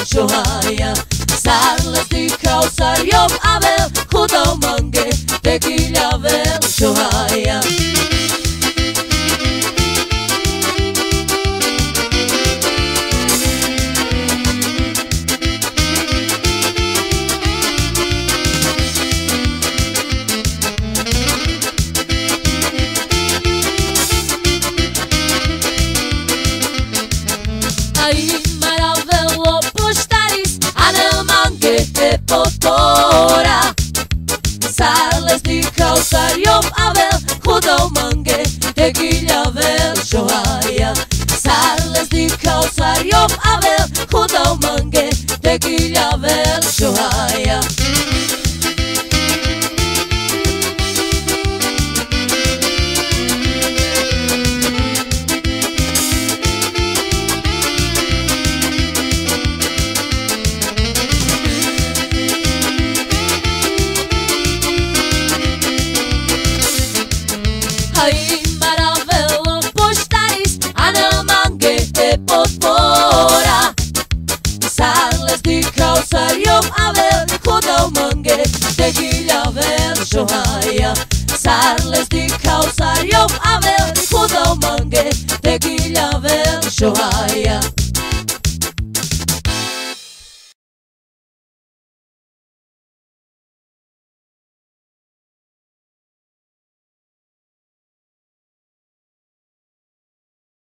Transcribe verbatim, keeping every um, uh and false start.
shohaia. Sarles di kausar yom avel, khuda mange tequila vel shohaia. Ai maravello postaris anel mange e potora. Sarles di kausar yom avel, khuda mange tequila vel shohaia. Sarles di kausar yom avel, khuda mange tequila vel shohaia. Ai maravello postaris anel mange e potora. Sarles di kausar yom avel, khuda mange tequila vel shohaia. Sarles di kausar yom avel, khuda mange tequila vel shohaia.